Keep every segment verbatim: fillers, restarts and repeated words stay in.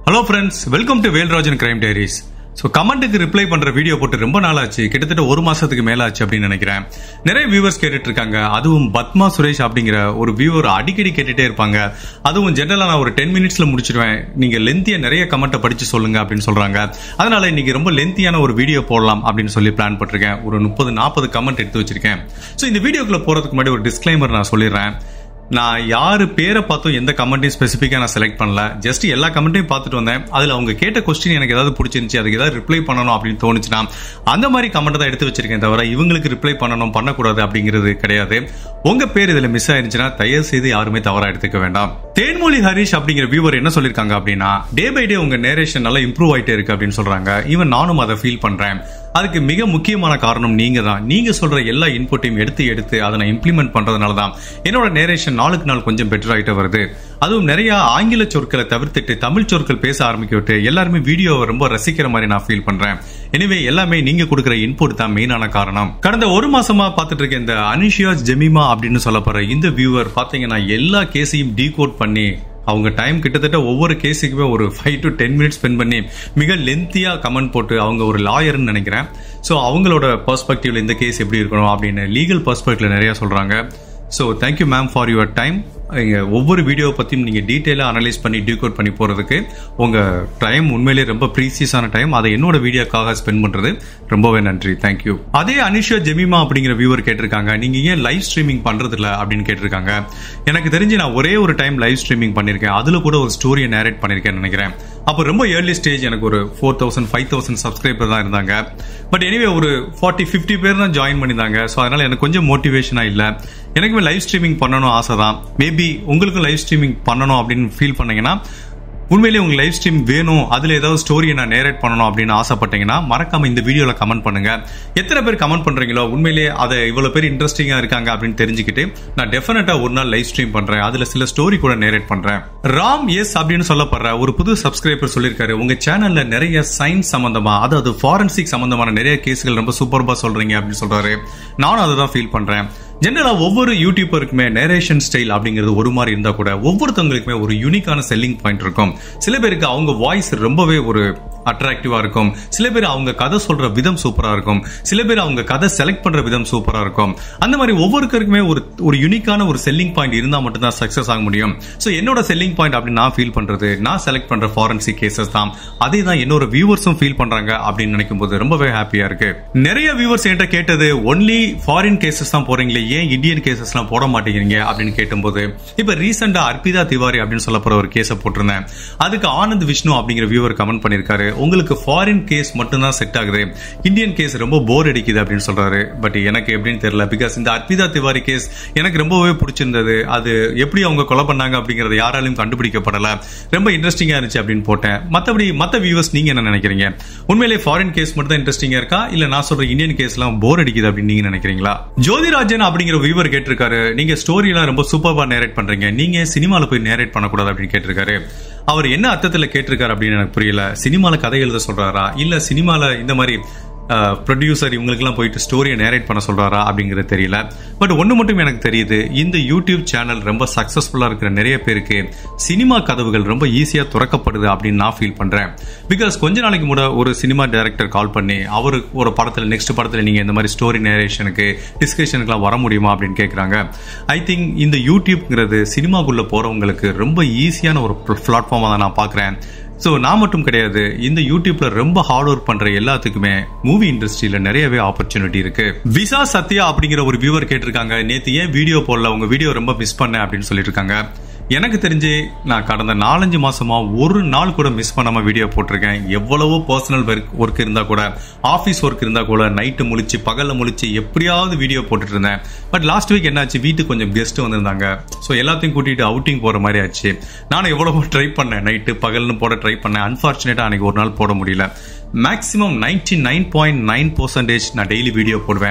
Hello friends, welcome to Velrajan Crime Diaries. So கமெண்ட்டுக்கு reply பண்ற video போட்டு ரொம்ப நாள் ஆச்சு, கிட்டத்தட்ட ஒரு மாசத்துக்கு மேல ஆச்சு அப்படின்னு நினைக்கிறேன். நிறைய வியூவர்ஸ் கேட்டுட்டு இருக்காங்க. அதுவும் பத்மா சுரேஷ் அப்படிங்கிற ஒரு வியூவர் அடிக்கடி கேட்டுட்டே இருப்பாங்க. அதுவும் ஜெனரலா நான் ஒரு டென் மினிட்ஸ்ல முடிச்சிடுவேன், நீங்க லென்த்தியா நிறைய கமெண்ட்டை படிச்சு சொல்லுங்க அப்படின்னு சொல்றாங்க. அதனால இன்னைக்கு ரொம்ப லென்த்தியான ஒரு வீடியோ போடலாம் அப்படின்னு சொல்லி பிளான் பண்ணிருக்கேன். ஒரு முப்பது நாற்பது கமெண்ட் எடுத்து வச்சிருக்கேன். ஸோ இந்த வீடியோக்குள்ள போறதுக்கு முன்னாடி ஒரு டிஸ்க்ளைமர் நான் சொல்லிடுறேன். நான் யாரு பேரை பார்த்தும் எந்த கமெண்ட்டையும் ஸ்பெசிஃபிக்கா நான் செலக்ட் பண்ணல. ஜஸ்ட் எல்லா கமெண்ட்டையும் பார்த்துட்டு வந்தேன். அதுல அவங்க கேட்ட கொஸ்டின் எனக்கு ஏதாவது பிடிச்சிருந்துச்சு, அதுக்கு ஏதாவது ரிப்ளை பண்ணணும் அப்படின்னு தோணுச்சுன்னா அந்த மாதிரி கமெண்ட் தான் எடுத்து வச்சிருக்கேன். தவிர இவங்களுக்கு ரிப்ளை பண்ணணும் பண்ணக்கூடாது அப்படிங்கிறது கிடையாது. உங்க பேர் இதுல மிஸ் ஆயிருந்துச்சுன்னா தயவு செய்து யாருமே தவறா எடுத்துக்க வேண்டாம். தேன்மொழி ஹரிஷ் அப்படிங்கிற வியூவர் என்ன சொல்லிருக்காங்க அப்படின்னா, டே பை டே உங்க நேரேஷன் நல்லா இம்ப்ரூவ் ஆயிட்டே இருக்கு அப்படின்னு சொல்றாங்க. ஈவன் நானும் அதை ஃபீல் பண்றேன். அதுக்கு மிக முக்கியமான காரணம் நீங்க தான். நீங்க சொல்ற எல்லா இன்புட்டையும் எடுத்து எடுத்து அதை நான் இம்ப்ளிமெண்ட் பண்றதுனால தான் என்னோட நேரேஷன் நாளுக்கு நாள் கொஞ்சம் பெட்டர் ஆயிட்டே வருது. அதுவும் நிறைய ஆங்கில சொற்களை தவிர்த்துட்டு தமிழ் சொற்கள் பேச ஆரம்பிக்க விட்டு எல்லாருமே வீடியோவை ரொம்ப ரசிக்கிற மாதிரி நான் ஃபீல் பண்றேன். எனவே எல்லாமே நீங்க கொடுக்குற இன்புட் தான் மெயினான காரணம். கடந்த ஒரு மாசமா பார்த்துட்டு இருக்க இந்த அனிஷியா ஜெமிமா அப்படின்னு சொல்லப்படுற இந்த வியூவர் பாத்தீங்கன்னா எல்லா கேஸையும் டீகோட் பண்ணி அவங்க டைம் கிட்டத்தட்ட ஒவ்வொரு கேஸுக்குமே ஒரு five to ten minutes spend பண்ணி மிக லென்த்தியா கமெண்ட் போட்டு, அவங்க ஒரு லாயர்னு நினைக்கிறேன். ஸோ அவங்களோட பெர்ஸ்பெக்டிவ்ல இந்த கேஸ் எப்படி இருக்கணும் அப்படின்னு லீகல் பெர்ஸ்பெக்டிவ்ல நிறைய சொல்றாங்க. So thank you ma'am for your time. ஒவ்வொரு வீடியோ பத்தியும் நீங்க டீட்டெயிலா அனலைஸ் பண்ணி டீகோட் பண்ணி போறதுக்கு உங்க டைம் உண்மையிலேயே ரொம்ப ப்ரீசியஸான டைம். அதை என்னோட வீடியோக்காக ஸ்பெண்ட் பண்றது ரொம்பவே நன்றி. தேங்க்யூ. அதே அனிஷா ஜெமிமா அப்படிங்கிற வியூவர் கேட்டிருக்காங்க, நீங்க ஏன் லைவ் ஸ்ட்ரீமிங் பண்றது இல்ல அப்படின்னு கேட்டிருக்காங்க. எனக்கு தெரிஞ்சு நான் ஒரே ஒரு டைம் லைவ் ஸ்ட்ரீமிங் பண்ணிருக்கேன். அதுல கூட ஒரு ஸ்டோரியை நேரேட் பண்ணிருக்கேன்னு நினைக்கிறேன். அப்போ ரொம்ப ஏர்லி ஸ்டேஜ், எனக்கு ஒரு four thousand five thousand subscriber தான் இருந்தாங்க. பட் எனிவே ஒரு ஃபார்ட்டி ஃபிஃப்டி பேர் தான் ஜாயின் பண்ணியிருந்தாங்க. ஸோ அதனால எனக்கு கொஞ்சம் மோட்டிவேஷனா இல்லை. எனக்குமே லைவ் ஸ்ட்ரீமிங் பண்ணணும் ஆசை தான். மேபி உங்களுக்கும் லைவ் ஸ்ட்ரீமிங் பண்ணணும் அப்படின்னு ஃபீல் பண்ணீங்கன்னா, உண்மையிலேயே உங்க லைவ் ஸ்ட்ரீம் வேணும், அதுல ஏதாவது ஸ்டோரியை நான் நேரேட் பண்ணணும் அப்படின்னு ஆசைப்பட்டீங்கன்னா மறக்காம இந்த வீடியோல கமெண்ட் பண்ணுங்க. எத்தனை பேர் கமெண்ட் பண்றீங்களோ உண்மையிலேயே அதை இவ்வளவு பேர் இன்ட்ரெஸ்டிங்கா இருக்காங்க அப்படின்னு தெரிஞ்சுக்கிட்டு நான் டெஃபினட்டா ஒரு நாள் லைவ் ஸ்ட்ரீம் பண்றேன். அதுல சில ஸ்டோரி கூட நேரேட் பண்றேன். ராம் எஸ் அப்படின்னு சொல்லப்படுற ஒரு புது சப்ஸ்கிரைபர் சொல்லியிருக்காரு, உங்க சேனல்ல நிறைய சயின்ஸ் சம்பந்தமா, அதாவது ஃபாரன்சிக் சம்பந்தமான நிறைய கேஸ்கள் ரொம்ப சூப்பர்பா சொல்றீங்க அப்படின்னு சொல்றாரு. நானும் அதை தான் ஃபீல் பண்றேன். ஜெனரலா ஒவ்வொரு யூடியூபருக்குமே நேரேஷன் ஸ்டைல் அப்படிங்கிறது ஒரு மாதிரி இருந்தா கூட ஒவ்வொருத்தவங்களுக்குமே ஒரு யூனிக்கான செல்லிங் பாயிண்ட் இருக்கும். சில பேருக்கு அவங்க வாய்ஸ் ரொம்பவே ஒரு அட்ராக்டிவா இருக்கும். சில பேர் அவங்க கதை சொல்ற விதம் சூப்பரா இருக்கும். சில பேர் அவங்க கதை செலக்ட் பண்ற விதம் சூப்பரா இருக்கும். அந்த மாதிரி ஒவ்வொருத்தருக்குமே ஒரு ஒரு யூனிக்கான ஒரு செல்லிங் பாயிண்ட் இருந்தா மட்டும் தான் சக்சஸ் ஆக முடியும். சோ என்னோட செல்லிங் பாயிண்ட் அப்படின்னு நான் ஃபீல் பண்றது, நான் செலக்ட் பண்ற ஃபாரன்சிக் கேசஸ் தான். அதே தான் என்னோட வியூவர்ஸும் ஃபீல் பண்றாங்க அப்படின்னு நினைக்கும் போது ரொம்பவே ஹாப்பியா இருக்கு. நிறைய வியூவர்ஸ் என்கிட்ட கேட்டது, ஒன்லி ஃபாரின் கேசஸ் தான் போறீங்களே, ஏன் இந்தியன் கேசஸ் எல்லாம் போட மாட்டேங்கிறீங்க அப்படின்னு கேட்டும்போது, இப்ப ரீசெண்டா அர்பிதா திவாரி அப்படின்னு சொல்லப்படுற ஒரு கேஸை போட்டிருந்தேன். அதுக்கு ஆனந்த் விஷ்ணு அப்படிங்கிற வியூவர் கமெண்ட் பண்ணிருக்காரு, உங்களுக்கு ஃபாரின் கேஸ் மட்டும் தான் செட் ஆகுது, இந்தியன் கேஸ் ரொம்ப போர் அடிக்குது அப்படின்னு சொல்றாரு. பட் எனக்கு எப்படின்னு தெரியல. பிகாஸ் இந்த அர்பிதா திவாரி கேஸ் எனக்கு ரொம்பவே பிடிச்சிருந்தது. அது எப்படி அவங்க கொலை பண்ணாங்க அப்படிங்கறது யாராலையும் கண்டுபிடிக்கப்படல. ரொம்ப இன்ட்ரெஸ்டிங்கா இருந்துச்சு அப்படின்னு போட்டேன். மத்தபடி மத்த வியூவர்ஸ் நீங்க என்ன நினைக்கிறீங்க? உண்மையிலே ஃபாரின் கேஸ் மட்டும் தான் இன்ட்ரெஸ்டிங்கா இருக்கா, இல்ல நான் சொல்ற இந்தியன் கேஸ் எல்லாம் போர் அடிக்குது அப்படின்னு நீங்க நினைக்கிறீங்களா? ஜோதிராஜன் அப்படிங்கிற வியூவர் கேட்டிருக்காரு, நீங்க ஸ்டோரி எல்லாம் ரொம்ப சூப்பர்பா நேரேட் பண்றீங்க, நீங்க சினிமால போய் நேரேட் பண்ணக்கூடாது அப்படின்னு கேட்டிருக்காரு. அவர் என்ன அர்த்தத்துல கேட்டிருக்காரு அப்படின்னு எனக்கு புரியல. சினிமால கதை எழுத சொல்றாரா, இல்ல சினிமால இந்த மாதிரி ப்ரொடியூசர் இவங்களுக்கெல்லாம் போயிட்டு ஸ்டோரியை நேரேட் பண்ண சொல்றாரா அப்படிங்கிறது தெரியல. பட் ஒன்று மட்டும் எனக்கு தெரியுது, இந்த யூடியூப் சேனல் ரொம்ப சக்சஸ்ஃபுல்லா இருக்கிற நிறைய பேருக்கு சினிமா கதவுகள் ரொம்ப ஈஸியா துறக்கப்படுது அப்படின்னு நான் ஃபீல் பண்றேன். பிகாஸ் கொஞ்ச நாளைக்கு முன்னாடி ஒரு சினிமா டைரக்டர் கால் பண்ணி, அவரு ஒரு படத்துல நெக்ஸ்ட் படத்துல நீங்க இந்த மாதிரி ஸ்டோரி நேரேஷனுக்கு டிஸ்கஷனுக்குலாம் வர முடியுமா அப்படின்னு கேட்கறாங்க. ஐ திங்க் இந்த யூடியூப்ங்கிறது சினிமாக்குள்ள போறவங்களுக்கு ரொம்ப ஈஸியான ஒரு பிளாட்ஃபார்மா தான் நான் பாக்குறேன். ஸோ நான் மட்டும் கிடையாது, இந்த யூடியூப்ல ரொம்ப ஹார்ட் ஒர்க் பண்ற எல்லாத்துக்குமே மூவி இண்டஸ்ட்ரியில நிறையவே ஆப்பர்ச்சுனிட்டி இருக்கு. விசா சத்யா அப்படிங்கிற ஒரு வியூவர் கேட்டிருக்காங்க, நேத்து ஏன் வீடியோ போடல, உங்க வீடியோ ரொம்ப மிஸ் பண்ணேன் அப்படின்னு சொல்லிட்டு இருக்காங்க. எனக்கு தெரிஞ்சு நான் கடந்த நாலஞ்சு மாசமா ஒரு நாள் கூட மிஸ் பண்ணாம வீடியோ போட்டிருக்கேன். எவ்வளவோ பர்சனல் ஒர்க் இருந்தா கூட, ஆபீஸ் ஒர்க் இருந்தா கூட நைட்டு முழிச்சு பகல்ல முழிச்சு எப்படியாவது வீடியோ போட்டுட்டு இருந்தேன். பட் லாஸ்ட் வீக் என்னாச்சு, வீட்டுக்கு கொஞ்சம் கெஸ்ட் வந்திருந்தாங்க. ஸோ எல்லாத்தையும் கூட்டிட்டு அவுட்டிங் போற மாதிரி ஆச்சு. நானும் எவ்வளவோ ட்ரை பண்ணேன், நைட்டு பகல்னு போட ட்ரை பண்ணேன். அன்பார்ச்சுனேட்டா அன்னைக்கு ஒரு நாள் போட முடியல. Maximum ninety nine point nine percentage நான் டெய்லி வீடியோ போடுவேன்.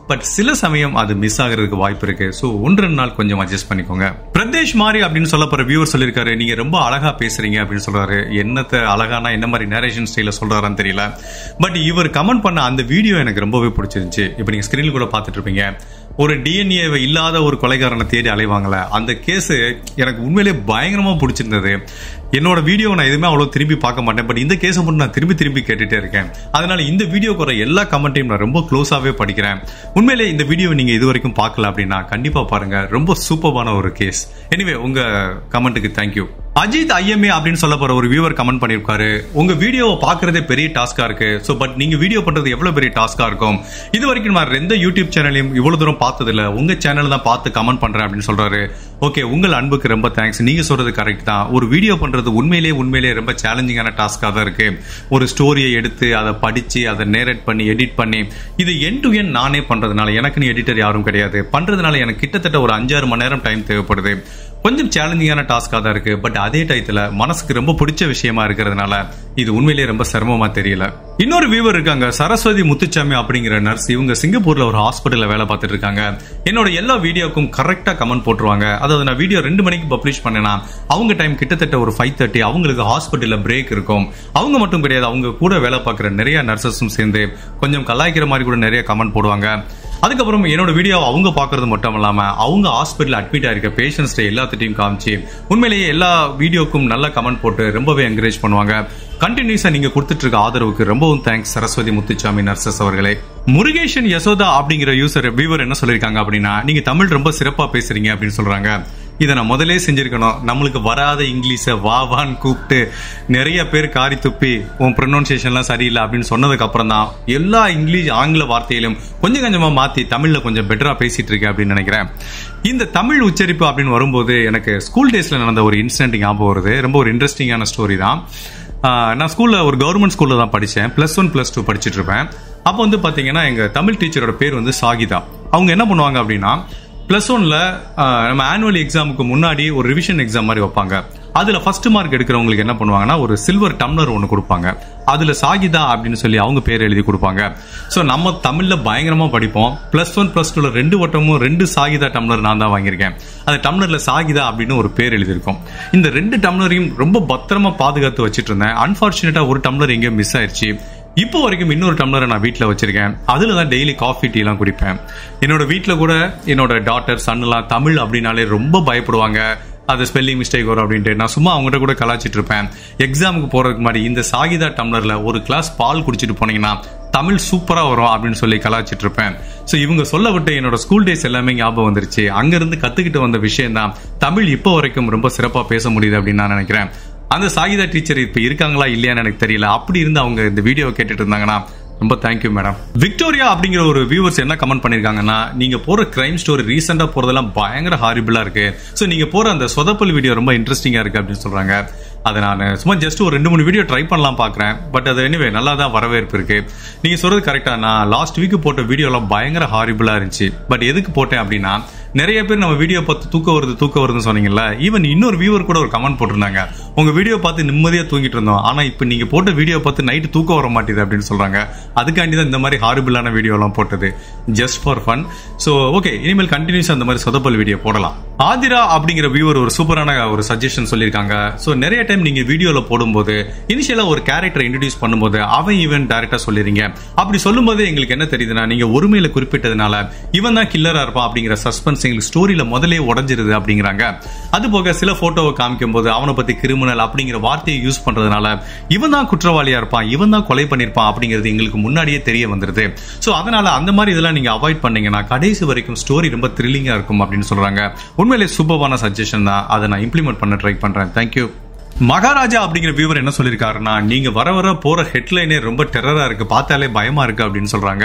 பட் சில சமயம் அது மிஸ் ஆகிறதுக்கு வாய்ப்பு இருக்கு. ஸோ ஒன்று ரெண்டு நாள் கொஞ்சம் அட்ஜஸ்ட் பண்ணிக்கோங்க. பிரதேஷ் மாரி அப்படின்னு சொல்ல போற வியூவர் சொல்லியிருக்காரு, நீங்க ரொம்ப அழகா பேசுறீங்க அப்படின்னு சொல்றாரு. என்னத்த அழகானா என்ன மாதிரி நேரேஷன் ஸ்டைல சொல்றாரான்னு தெரியல. பட் இவர் கமெண்ட் பண்ண அந்த வீடியோ எனக்கு ரொம்பவே பிடிச்சிருந்துச்சு. இப்போ நீங்க ஸ்கிரீன்ல கூட பார்த்துட்டு இருப்பீங்க. ஒரு டிஎன்ஏ இல்லாத ஒரு கொலைகாரனை தேடி அலைவாங்கல, அந்த கேஸ் எனக்கு உண்மையிலேயே பயங்கரமா பிடிச்சிருந்தது. என்னோட வீடியோ நான் எதுவுமே அவ்வளவு திரும்பி பார்க்க மாட்டேன், பட் இந்த கேஸை மட்டும் நான் திரும்பி திரும்பி கேட்டுட்டே இருக்கேன். அதனால இந்த வீடியோ வர எல்லா கமெண்ட்டையும் நான் ரொம்ப க்ளோஸாவே படிக்கிறேன். உண்மையிலே இந்த வீடியோ நீங்க இது வரைக்கும் பார்க்கல அப்படின்னா கண்டிப்பா பாருங்க, ரொம்ப சூப்பரான ஒரு கேஸ். எனிவே உங்க கமெண்ட்டுக்கு தேங்க்யூ. அஜித் ஐஎம்ஏ அப்படின்னு சொல்ல போற ஒரு வியூவர் கமெண்ட் பண்ணிருக்காரு, உங்க வீடியோவை பாக்குறதே பெரிய டாஸ்கா இருக்கு. சோ பட் நீங்க வீடியோ பண்றது எவ்வளவு பெரிய டாஸ்கா இருக்கும். இது வரைக்கும் நான் எந்த யூடியூப் சேனலையும் இவ்வளவு தூரம் பார்த்தது இல்ல, உங்க சேனல் தான் பார்த்து கமெண்ட் பண்றேன் அப்படின்னு சொல்றாரு. ஓகே, உங்கள் அன்புக்கு ரொம்ப தேங்க்ஸ். நீங்க சொல்றது கரெக்ட் தான். ஒரு வீடியோ பண்றது உண்மையிலேயே உண்மையிலேயே ரொம்ப சேலஞ்சிங்கான டாஸ்கா தான் இருக்கு. ஒரு ஸ்டோரியை எடுத்து அதை படிச்சு அதை நேரேட் பண்ணி எடிட் பண்ணி இது என் டு என் நானே பண்றதுனால, எனக்குன்னு எடிட்டர் யாரும் கிடையாது, பண்றதுனால எனக்கு கிட்டத்தட்ட ஒரு அஞ்சாறு மணி நேரம் டைம் தேவைப்படுது. கொஞ்சம் சேலஞ்சிங்கான டாஸ்கா தான் இருக்கு. பட் அதே டயத்துல மனசுக்கு ரொம்ப பிடிச்ச விஷயமா இருக்கிறதுனால இது உண்மையிலேயே ரொம்ப சிரமமா தெரியல. இன்னொரு வியூவர் இருக்காங்க, சரஸ்வதி முத்துச்சாமி அப்படிங்கிற நர்ஸ். இவங்க சிங்கப்பூர்ல ஒரு ஹாஸ்பிட்டல்ல வேலை பார்த்துட்டு இருக்காங்க. என்னோட எல்லா வீடியோக்கும் கரெக்டா கமெண்ட் போட்டுருவாங்க. அதாவது நான் வீடியோ ரெண்டு மணிக்கு பப்ளிஷ் பண்ணேன்னா அவங்க டைம் கிட்டத்தட்ட ஒரு ஃபைவ் தேர்ட்டி அவங்களுக்கு ஹாஸ்பிட்டல்ல பிரேக் இருக்கும். அவங்க மட்டும் கிடையாது, அவங்க கூட வேலை பார்க்குற நிறைய நர்சஸும் சேர்ந்து கொஞ்சம் கலாய்க்கிற மாதிரி கூட நிறைய கமெண்ட் போடுவாங்க. அதுக்கப்புறம் என்னோட வீடியோ அவங்க பாக்குறது மட்டும் இல்லாம அவங்க ஹாஸ்பிட்டல் அட்மிட் ஆயிருக்க பேஷண்ட்ஸ் எல்லாத்தையும் காமிச்சு உண்மையிலேயே எல்லா வீடியோக்கும் நல்ல கமெண்ட் போட்டு ரொம்பவே என்கரேஜ் பண்ணுவாங்க. கண்டினியூஸா நீங்க கொடுத்துட்டு இருக்க ஆதரவுக்கு ரொம்பவும் தேங்க்ஸ் சரஸ்வதி முத்துச்சாமி நர்சஸ் அவர்களே. முருகேஷன் யசோதா அப்படிங்கிற யூசர் வியூவர் என்ன சொல்லிருக்காங்க அப்படின்னா, நீங்க தமிழ் ரொம்ப சிறப்பா பேசுறீங்க அப்படின்னு சொல்றாங்க. இதை நான் முதலே செஞ்சிருக்கணும். நம்மளுக்கு வராத இங்கிலீஷை வா வான்னு கூப்பிட்டு நிறைய பேர் காரி துப்பி உன் ப்ரொனவுன்சியேஷன்லாம் சரியில்லை அப்படின்னு சொன்னதுக்கு அப்புறம் தான் எல்லா இங்கிலீஷ் ஆங்கில வார்த்தையிலும் கொஞ்சம் கொஞ்சமா மாத்தி தமிழ்ல கொஞ்சம் பெட்டரா பேசிட்டு இருக்கேன் அப்படின்னு நினைக்கிறேன். இந்த தமிழ் உச்சரிப்பு அப்படின்னு வரும்போது எனக்கு ஸ்கூல் டேஸ்ல நடந்த ஒரு இன்சிடென்ட் ஞாபகம் வருது. ரொம்ப ஒரு இன்ட்ரெஸ்டிங்கான ஸ்டோரி தான். நான் ஸ்கூல்ல ஒரு கவர்மெண்ட் ஸ்கூல்ல தான் படித்தேன். பிளஸ் ஒன் பிளஸ் டூ படிச்சுட்டு இருப்பேன். அப்போ வந்து பாத்தீங்கன்னா எங்க தமிழ் டீச்சரோட பேர் வந்து சாகிதா. அவங்க என்ன பண்ணுவாங்க அப்படின்னா, பிளஸ் ஒன்ல நம்ம ஆனுவல் எக்ஸாமுக்கு முன்னாடி ஒரு ரிவிஷன் எக்ஸாம் மாதிரி வைப்பாங்க. அதுல ஃபர்ஸ்ட் மார்க் எடுக்கிறவங்களுக்கு என்ன பண்ணுவாங்கன்னா ஒரு சில்வர் டம்ளர் ஒன்று கொடுப்பாங்க. அதுல சாகிதா அப்படின்னு சொல்லி அவங்க பேர் எழுதி கொடுப்பாங்க. ஸோ நம்ம தமிழ்ல பயங்கரமா படிப்போம். பிளஸ் ஒன் பிளஸ் டூல ரெண்டு வட்டமும் ரெண்டு சாகிதா டம்ளர் நான் தான் வாங்கியிருக்கேன். அந்த டம்ளர்ல சாகிதா அப்படின்னு ஒரு பேர் எழுதியிருக்கும். இந்த ரெண்டு டம்ளரையும் ரொம்ப பத்திரமா பாதுகாத்து வச்சுட்டு இருந்தேன். அன்பார்ச்சுனேட்டா ஒரு டம்ளர் எங்கேயோ மிஸ் ஆயிடுச்சு. இப்போ வரைக்கும் இன்னொரு டம்ளரை நான் வீட்டில் வச்சிருக்கேன். அதுல தான் டெய்லி காஃபி டீ எல்லாம் குடிப்பேன். என்னோட வீட்டில் கூட என்னோட டாட்டர் சன் எல்லாம் தமிழ் அப்படின்னாலே ரொம்ப பயப்படுவாங்க. அது ஸ்பெல்லிங் மிஸ்டேக் வரும் அப்படின்ட்டு நான் சும்மா அவங்ககிட்ட கூட கலாச்சிட்டு இருப்பேன். எக்ஸாமுக்கு போறதுக்கு மாதிரி இந்த சாகிதா டம்ளர்ல ஒரு கிளாஸ் பால் குடிச்சிட்டு போனீங்கன்னா தமிழ் சூப்பரா வரும் அப்படின்னு சொல்லி கலாச்சிட்டு இருப்பேன். ஸோ இவங்க சொல்ல விட்டு என்னோட ஸ்கூல் டேஸ் எல்லாமே ஞாபகம் வந்துருச்சு. அங்கிருந்து கத்துக்கிட்டு வந்த விஷயம் தான் தமிழ் இப்போ வரைக்கும் ரொம்ப சிறப்பா பேச முடியுது அப்படின்னு நான் நினைக்கிறேன். அந்த சாகிதா டீச்சர் இப்ப இருக்காங்களா இல்லையான்னு எனக்கு தெரியல. அப்படி இருந்து அவங்க இந்த வீடியோ கேட்டுட்டு இருந்தாங்கன்னா ரொம்ப தேங்க்யூ மேடம். விக்டோரியா அப்படிங்கிற ஒரு வியூவர்ஸ் என்ன கமெண்ட் பண்ணிருக்காங்கன்னா, நீங்க போற கிரைம் ஸ்டோரி ரீசெண்டா போறதெல்லாம் பயங்கர ஹாரிபிளா இருக்கு. சோ நீங்க போற அந்த சொதப்பல் வீடியோ ரொம்ப இன்ட்ரெஸ்டிங்கா இருக்கு அப்படின்னு சொல்றாங்க. அதை நான் சும்மா ஜஸ்ட் ஒரு ரெண்டு மூணு வீடியோ ட்ரை பண்ணலாம் பாக்குறேன். பட் அது எனிவே நல்லா தான் வரவேற்பு இருக்கு. நீங்க சொல்றது கரெக்டா. நான் லாஸ்ட் வீக் போட்ட வீடியோலாம் பயங்கர ஹாரிபிளா இருந்துச்சு. பட் எதுக்கு போட்டேன் அப்படின்னா, நிறைய பேர் நம்ம வீடியோ பார்த்து தூக்க வருது தூக்க வருதுன்னு சொன்னீங்கல்ல. ஈவன் இன்னொரு வியூவர் கூட ஒரு கமெண்ட் போட்டிருந்தாங்க, உங்க வீடியோ பார்த்து நிம்மதியா தூங்கிட்டு இருந்தோம், ஆனா இப்ப நீங்க போட்ட வீடியோ பார்த்து நைட்டு தூக்க வர மாட்டேது அப்படின்னு சொல்றாங்க. அதுக்காண்டி தான் இந்த மாதிரி ஹாரிபிளான வீடியோ எல்லாம் போட்டது, just for fun. So okay, இனிமேல் கண்டினியூஸ் அந்த மாதிரி சொதப்பல் வீடியோ போடலாம். ஆதிரா அப்படிங்கிற வியூவர் ஒரு சூப்பரான ஒரு சஜஷன் சொல்லியிருக்காங்க. சோ நிறைய டைம் நீங்க வீடியோல போடும்போது இனிஷியலா ஒரு கேரக்டர் இன்ட்ரோடியூஸ் பண்ணும்போது அவன் இவன் டைரக்டா சொல்லிருங்க. அப்படி சொல்லும் போது எங்களுக்கு என்ன தெரியுதுன்னா, நீங்க ஒருமையில குறிப்பிட்டதுனால இவன் தான் கில்லரா இருப்பான் அப்படிங்கிற சஸ்பென்ஸ் எங்களுக்கு ஸ்டோரியில முதலே உடஞ்சிருது அப்படிங்கிறாங்க. அது போக சில போட்டோவை காமிக்கும் போது அவனை பத்தி கிரிமினல் அப்படிங்கிற வார்த்தையை யூஸ் பண்றதுனால இவன் தான் குற்றவாளியா இருப்பான், இவன் தான் கொலை பண்ணிருப்பான் அப்படிங்கிறது எங்களுக்கு முன்னாடியே தெரிய வந்துருது. சோ அதனால அந்த மாதிரி இதெல்லாம் நீங்க அவாய்ட் பண்ணீங்கன்னா கடைசி வரைக்கும் ஸ்டோரி ரொம்ப த்ரில்லிங்கா இருக்கும் அப்படின்னு சொல்றாங்க. உண்மையிலே சூப்பரான சஜஷன் தான். அதை நான் இம்ப்ளிமெண்ட் பண்ண ட்ரை பண்றேன். தேங்க்யூ. மகாராஜா அப்படிங்கிற வியூவர் என்ன சொல்லிருக்காருன்னா, நீங்க வர வர போற ஹெட்லைனே ரொம்ப டெரரா இருக்கு, பார்த்தாலே பயமா இருக்கு அப்படின்னு சொல்றாங்க.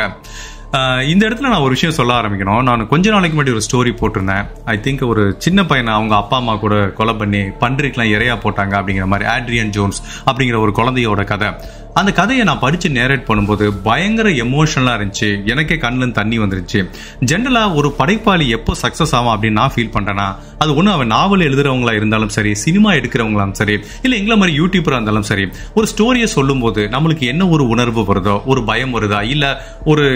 இந்த இடத்துல நான் ஒரு விஷயம் சொல்ல ஆரம்பிக்கணும். நான் கொஞ்ச நாளைக்கு முன்னாடி ஒரு ஸ்டோரி போட்டிருந்தேன். ஐ திங்க் ஒரு சின்ன பையனை அவங்க அப்பா அம்மா கூட கொலை பண்ணி பன்றிக்கெல்லாம் இறையா போட்டாங்க அப்படிங்கிற மாதிரி, ஆட்ரியன் ஜோன்ஸ் அப்படிங்கிற ஒரு குழந்தையோட கதை. அந்த கதையை நான் படிச்சு நேரேட் பண்ணும்போது பயங்கர எமோஷனலா இருந்துச்சு. எனக்கே கண்ணுல தண்ணி வந்துருச்சு. ஜென்ரலா ஒரு படைப்பாளி எப்போ சக்சஸ் ஆகும் அப்படின்னு நான் ஃபீல் பண்றேன்னா, அது ஒண்ணு அவன் நாவல் எழுதுறவங்களா இருந்தாலும் சரி, சினிமா எடுக்கிறவங்களாலும் சரி, இல்ல எங்களை மாதிரி யூடியூபரா இருந்தாலும் சரி, ஒரு ஸ்டோரியை சொல்லும் போது நம்மளுக்கு என்ன ஒரு உணர்வு வருதோ, ஒரு பயம் வருதா, இல்ல ஒரு ஏமாற்றம்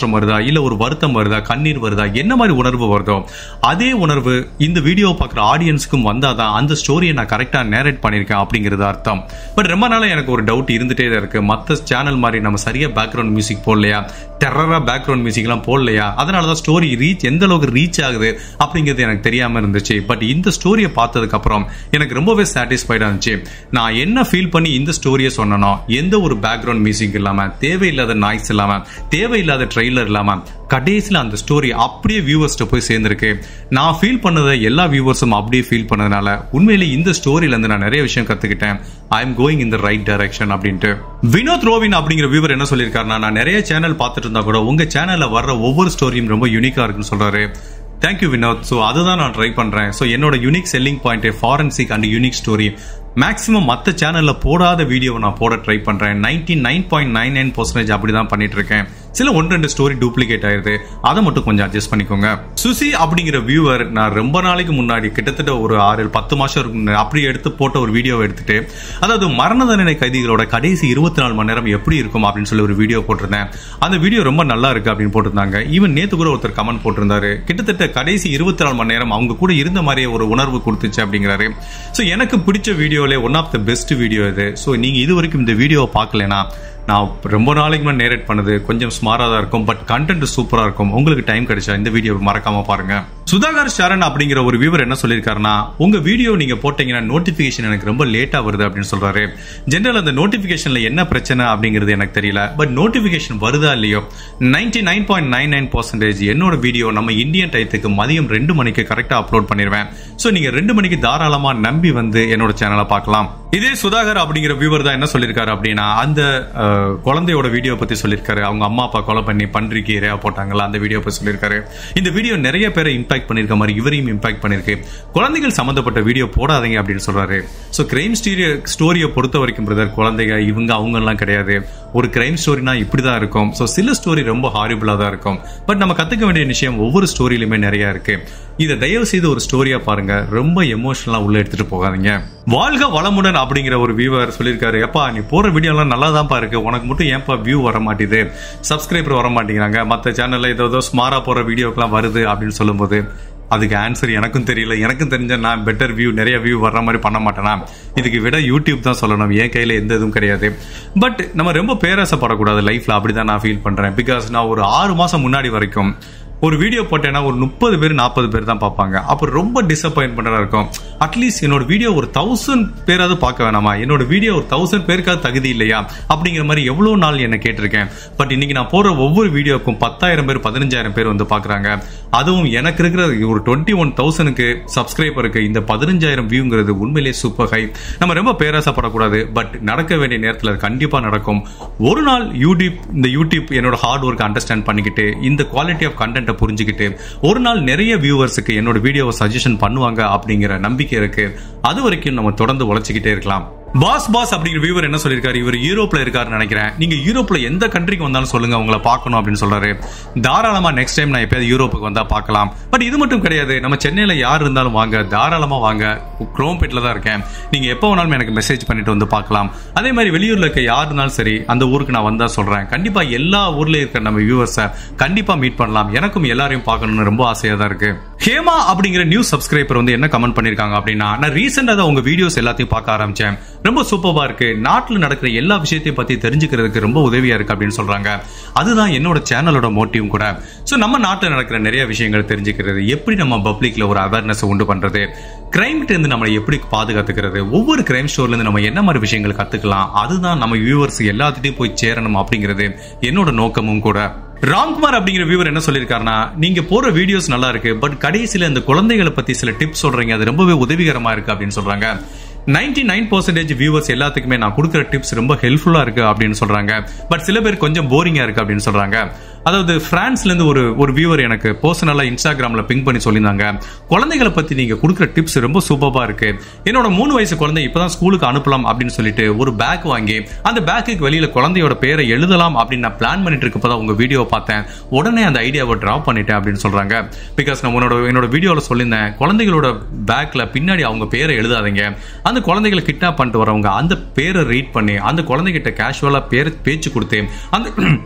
ஏமாற்றம் வருதா இல்ல ஒரு வருத்தம் வருதா கண்ணீர் வருதா என்ன மாதிரி உணர்வு வருதோ அதே உணர்வு இந்த வீடியோ பார்க்குற ஆடியன்ஸுக்கும் வந்தாதான் அந்த ஸ்டோரியை நான் கரெக்டா நேரேட் பண்ணியிருக்கேன் அப்படிங்கிறது அர்த்தம். பட் ரொம்ப நாளா எனக்கு ஒரு டவுட் இருந்துட்டே தான் இருக்கு. மற்ற சேனல் மாதிரி நம்ம சரியா பேக்ரவுண்ட் மியூசிக் போடலையா, டெரரா பேக்ரவுண்ட் மியூசிக் எல்லாம் போடலையா, அதனாலதான் ஸ்டோரி ரீச் எந்த அளவுக்கு ரீச் ஆகுது அப்படிங்கிறது எனக்கு தெரியாம இருந்துச்சு. பட் இந்த ஸ்டோரியை பார்த்ததுக்கு அப்புறம் எனக்கு ரொம்பவே சாட்டிஸ்ஃபைடா இருந்துச்சு. நான் என்ன ஃபீல் பண்ணி இந்த ஸ்டோரியை சொன்னனோ எந்த ஒரு பேக்ரவுண்ட் மியூசிக் இல்லாம தேவையில்லாத நாய்ஸ் இல்லாம தேவையில்லாத ட்ரெய்லர் இல்லாம கடைசியில் அந்த ஸ்டோரி அப்படியே வியூவர்ஸ்ட போய் சேர்ந்திருக்கு. நான் ஃபீல் பண்ணதை எல்லா வியூவர்ஸும் அப்படியே ஃபீல் பண்ணதுனால உண்மையிலே இந்த ஸ்டோரியில இருந்து நான் நிறைய விஷயம் கத்துக்கிட்டேன். I am going in the right direction அப்படின்ட்டு. வினோத் ரோவின் அப்படிங்கிற வியூவர் என்ன சொல்லியிருக்காருன்னா, நான் நிறைய சேனல் பார்த்துட்டு இருந்தா கூட உங்க சேனல்ல வர்ற ஒவ்வொரு ஸ்டோரியும் ரொம்ப யூனிக்கா இருக்குன்னு சொல்றாரு. தேங்க்யூ வினோத். ஸோ அதுதான் நான் ட்ரை பண்றேன். ஸோ என்னோட unique selling point forensic and unique story maximum மற்ற சேனல்ல போடாத வீடியோவை நான் போட ட்ரை பண்றேன். Ninety nine point nine nine percentage அப்படிதான் பண்ணிட்டு இருக்கேன். சில ஒன்று ரெண்டு ஸ்டோரி டூப்ளிகேட் ஆயிருது, அதை மட்டும் கொஞ்சம் அட்ஜஸ்ட் பண்ணிக்கோங்க. சுசி அப்படிங்கிற வியூவர் நான் ரொம்ப நாளைக்கு முன்னாடி கிட்டத்தட்ட ஒரு ஆறு பத்து மாசம் இருக்கு அப்படி எடுத்து போட்ட ஒரு வீடியோவை எடுத்துட்டு, அதாவது மரண தண்டனை கைதிகளோட கடைசி இருபத்தி நாலு மணி நேரம் எப்படி இருக்கும் அப்படின்னு சொல்லி ஒரு வீடியோ போட்டிருந்தேன். அந்த வீடியோ ரொம்ப நல்லா இருக்கு அப்படின்னு போட்டிருந்தாங்க. ஈவன் நேத்து கூட ஒருத்தர் கமெண்ட் போட்டிருந்தாரு, கிட்டத்தட்ட கடைசி இருபத்தி நாலு மணி நேரம் அவங்க கூட இருந்த மாதிரியே ஒரு உணர்வு கொடுத்துச்சு அப்படிங்கிறாரு. ஸோ எனக்கு பிடிச்ச வீடியோல one of the best video இது. ஸோ நீங்க இது வரைக்கும் இந்த வீடியோவை பார்க்கலனா, நான் ரொம்ப நாளைக்கு முன்னாடி நேரேட் பண்ணது கொஞ்சம் ஸ்மாரா தான் இருக்கும், பட் கண்டென்ட் சூப்பரா இருக்கும். உங்களுக்கு டைம் கிடைச்சா இந்த வீடியோ மறக்காம பாருங்க. சுதாகர் சரண் அப்படிங்கிற ஒரு வியூவர் என்ன சொல்லியிருக்காருன்னா, உங்க வீடியோ நீங்க போட்டீங்கன்னா நோட்டிபிகேஷன் எனக்கு ரொம்ப லேட்டா வருது அப்படின்னு சொல்றாரு. ஜெனரல் அந்த நோட்டிபிகேஷன்ல என்ன பிரச்சனை அப்படிங்கிறது எனக்கு தெரியல, பட் நோட்டிபிகேஷன் வருதா இல்லையோ ninety nine point nine nine percentage என்னோட வீடியோ நம்ம இந்தியன் டைத்துக்கு மதியம் ரெண்டு மணிக்கு கரெக்டா அப்லோட் பண்ணிடுவேன். ஸோ நீங்க ரெண்டு மணிக்கு தாராளமா நம்பி வந்து என்னோட சேனலை பார்க்கலாம். இதே சுதாகர் அப்படிங்கிற வியூவர் தான் என்ன சொல்லியிருக்காரு அப்படின்னா, அந்த குழந்தையோட வீடியோ பத்தி சொல்லியிருக்காரு. அவங்க அம்மா அப்பா கொலை பண்ணி பன்றிக்கு இரையா போட்டாங்களா, அந்த வீடியோ பத்தி சொல்லியிருக்காரு. இந்த வீடியோ நிறைய பேரை இம்பாக்ட் பண்ணிருக்க மாதிரி இவரையும் இம்பாக்ட் பண்ணிருக்கு. குழந்தைகள் சம்பந்தப்பட்ட வீடியோ போடாதீங்க அப்படின்னு சொல்றாரு. ஸோ கிரைம் ஸ்டோரியை பொறுத்த வரைக்கும் பிரதர், குழந்தைங்க இவங்க அவங்க எல்லாம் கிடையாது. ஒரு கிரைம் ஸ்டோரினா இப்படிதான் இருக்கும். ஸோ சில ஸ்டோரி ரொம்ப ஹாரிபிளா தான் இருக்கும். பட் நம்ம கத்துக்க வேண்டிய விஷயம் ஒவ்வொரு ஸ்டோரியிலுமே நிறைய இருக்கு. இதை தயவு செய்து ஒரு ஸ்டோரியா பாருங்க, ரொம்ப எமோஷனலா உள்ள எடுத்துட்டு போகாதீங்க. வாழ்க வளமுடன் அப்படிங்கிற ஒரு வியூவர் சொல்லியிருக்காரு, எப்பா நீ போற வீடியோ எல்லாம் நல்லா தான்ப்பா இருக்கு, உனக்கு மட்டும் ஏன்பா வியூ வர மாட்டேது, சப்ஸ்கிரைபர் வர மாட்டேங்கிறாங்க, மற்ற சேனல்ல ஏதோ ஸ்மாரா போற வீடியோக்கெல்லாம் வருது அப்படின்னு சொல்லும்போது அதுக்கு ஆன்சர் எனக்கும் தெரியல. எனக்கும் தெரிஞ்ச நான் பெட்டர் வியூ நிறைய வியூ வர்ற மாதிரி பண்ண மாட்டேனா, இதுக்கு விட யூடியூப் தான் சொல்லணும். என் கையில எந்த இதுவும் கிடையாது. பட் நம்ம ரொம்ப பேராசப்படக்கூடாது லைஃப்ல, அப்படிதான் நான் ஃபீல் பண்றேன். பிகாஸ் நான் ஒரு ஆறு மாசம் முன்னாடி வரைக்கும் ஒரு வீடியோ போட்டேன்னா ஒரு முப்பது பேர் நாற்பது பேர் தான் பார்ப்பாங்க. அப்போ ரொம்ப டிசப்பாயின்மெண்டா இருக்கும். அட்லீஸ்ட் என்னோட வீடியோ ஒரு தௌசண்ட் பேராவது பார்க்க வேணாமா, என்னோட வீடியோ ஒரு தௌசண்ட் பேருக்காவது தகுதி இல்லையா அப்படிங்கிற மாதிரி எவ்வளவு நாள் என்ன கேட்டிருக்கேன். பட் இன்னைக்கு நான் போடுற ஒவ்வொரு வீடியோக்கும் பத்தாயிரம் பேர் பதினஞ்சாயிரம் பேர் வந்து பாக்குறாங்க. அதுவும் எனக்கு இருக்கிற ஒரு டுவெண்ட்டி ஒன் தௌசண்ட்க்கு சப்ஸ்கிரைபருக்கு இந்த பதினஞ்சாயிரம் வியூங்கிறது உண்மையிலேயே சூப்பர் ஹை. நம்ம ரொம்ப பேராசப்படக்கூடாது. பட் நடக்க வேண்டிய நேரத்தில் கண்டிப்பா நடக்கும். ஒரு நாள் யூடியூப் இந்த யூடியூப் என்னோட ஹார்ட் ஒர்க் அண்டர்ஸ்டாண்ட் பண்ணிக்கிட்டு இந்த குவாலிட்டி ஆஃப் கண்டென்ட் புரிஞ்சுக்கிட்டு ஒரு நாள் நிறைய வியூவர்ஸுக்கு என்னோட வீடியோவை சஜஷன் பண்ணுவாங்க அப்படிங்கிற நம்பிக்கை இருக்கு. அது வரைக்கும் நம்ம தொடர்ந்து உழைச்சிக்கிட்டே இருக்கலாம். பாஸ் பாஸ் அப்படிங்கிற வியூவர் என்ன சொல்லியிருக்காரு, இவர் யூரோப்ல இருக்காருன்னு நினைக்கிறேன். நீங்க யூரோப்ல எந்த கண்ட்ரிக்கு வந்தாலும் சொல்லுங்க, உங்களை பார்க்கணும் அப்படின்னு சொல்றாரு. தாராளமா நெக்ஸ்ட் டைம் நான் எப்பயாவது யூரோப்புக்கு வந்தா பார்க்கலாம். பட் இது மட்டும் கிடையாது, நம்ம சென்னையில யார் இருந்தாலும் வாங்க, தாராளமா வாங்க. குரோம்பேட்ல தான் இருக்கேன். நீங்க எப்போ வேணாலும் எனக்கு மெசேஜ் பண்ணிட்டு வந்து பார்க்கலாம். அதே மாதிரி வெளியூர்ல இருக்க யார் இருந்தாலும் சரி, அந்த ஊருக்கு நான் வந்தா சொல்றேன். கண்டிப்பா எல்லா ஊர்ல இருக்க நம்ம வியூவர்ஸை கண்டிப்பா மீட் பண்ணலாம். எனக்கும் எல்லாரையும் பார்க்கணும்னு ரொம்ப ஆசையா தான் இருக்கு. ஹேமா அப்படிங்கிற நியூ சப்ஸ்கிரைபர் வந்து என்ன கமெண்ட் பண்ணிருக்காங்க அப்படின்னா, நான் ரீசெண்டா தான் உங்க வீடியோஸ் எல்லாத்தையும் பார்க்க ஆரம்பிச்சேன். ரொம்ப சூப்பரா இருக்கு. நாட்டில் நடக்கிற எல்லா விஷயத்தையும் பத்தி தெரிஞ்சுக்கிறதுக்கு ரொம்ப உதவியா இருக்கு அப்படின்னு சொல்றாங்க. அதுதான் என்னோட சேனலோட மோட்டிவ் கூட. சோ நம்ம நாட்டில் நடக்கிற நிறைய விஷயங்கள் தெரிஞ்சுக்கிறது, எப்படி நம்ம பப்ளிக்ல ஒரு அவேர்னஸ் உண்டு பண்றது, கிரைம்கிட்ட இருந்து நம்மளை எப்படி பாதுகாத்துக்கிறது, ஒவ்வொரு கிரைம் ஸ்டோர்ல இருந்து நம்ம என்ன மாதிரி விஷயங்கள் கத்துக்கலாம், அதுதான் நம்ம வியூவர்ஸ் எல்லாத்திட்டையும் போய் சேரணும் அப்படிங்கிறது என்னோட நோக்கமும் கூட. ராம்குமார் அப்படிங்கிற வியூவர் என்ன சொல்லியிருக்காருன்னா, நீங்க போற வீடியோஸ் நல்லா இருக்கு, பட் கடைசியில இந்த குழந்தைகளை பத்தி சில டிப்ஸ் சொல்றீங்க, அது ரொம்பவே உதவிகரமா இருக்கு அப்படின்னு சொல்றாங்க. நைன்டி நைன் பர்சன்டேஜ் வியூவர்ஸ் எல்லாத்துக்குமே நான் கொடுக்குற டிப்ஸ் ரொம்ப ஹெல்ப்ஃபுல்லா இருக்கு அப்படின்னு சொல்றாங்க. பட் சில பேர் கொஞ்சம் போரிங்கா இருக்கு அப்படின்னு சொல்றாங்க. அதாவது பிரான்ஸ்ல இருந்து ஒரு ஒரு வியூவர் எனக்கு பர்சனலா இன்ஸ்டாகிராம்ல பிங் பண்ணி சொல்லியிருந்தாங்க, குழந்தைகளை பத்தி நீங்க கொடுக்குற டிப்ஸ் ரொம்ப சூப்பரா இருக்கு. என்னோட மூணு வயசு குழந்தை இப்பதான் ஸ்கூலுக்கு அனுப்பலாம் அப்படின்னு சொல்லிட்டு ஒரு பேக் வாங்கி அந்த பேக்குக்கு வெளியில குழந்தையோட பேரை எழுதலாம் அப்படின்னு நான் பிளான் பண்ணிட்டு இருக்கப்பதான் உங்க வீடியோ பார்த்தேன். உடனே அந்த ஐடியாவை டிராப் பண்ணிட்டேன் அப்படின்னு சொல்றாங்க. பிகாஸ் நான் உன்னோட என்னோட வீடியோல சொல்லியிருந்தேன், குழந்தைகளோட பேக்ல பின்னாடி அவங்க பேரை எழுதாதீங்க. அந்த குழந்தைகளை கிட்னாப் பண்ணிட்டு வரவங்க அந்த பேரை ரீட் பண்ணி அந்த குழந்தைகிட்ட கேஷுவலா பேர் பேச்சு கொடுத்து அந்த